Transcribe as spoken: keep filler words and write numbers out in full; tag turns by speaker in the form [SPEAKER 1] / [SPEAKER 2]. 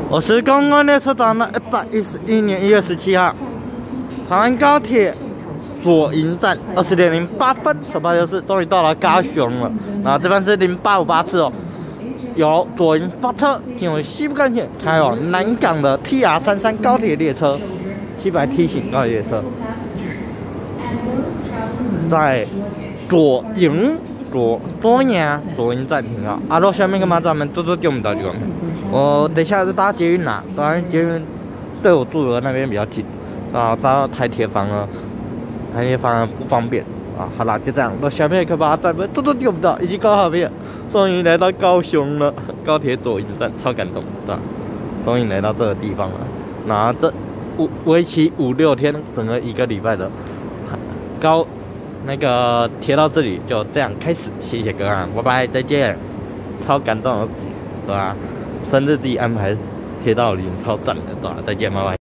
[SPEAKER 1] 我是公安列车长的一百一十一年一月十七号，台湾高铁左营站二十点零八分，首班车是终于到了高雄了。然后这班是零八五八次哦，由左营发车进入西部干线，开往南港的 T R 三三高铁列车，七百 T 型高铁列车，在左营。 左左营左营站停啊！啊，如果下面干嘛？咱们嘟嘟丢不到就讲。我等一下是搭捷运啦，当然捷运对我住的那边比较近，啊，搭台铁反而台铁反而不方便啊。好啦，就这样，到下面可把咱们嘟嘟丢不到，已经高好边，终于来到高雄了，高铁左营站，超感动，对吧？终于来到这个地方了。然后这五为期五六天，整个一个礼拜的高。 那个贴到这里就这样开始，谢谢各位，拜拜，再见，超感动的，对吧？生日自己安排贴到里，超赞的，对吧？再见，拜拜。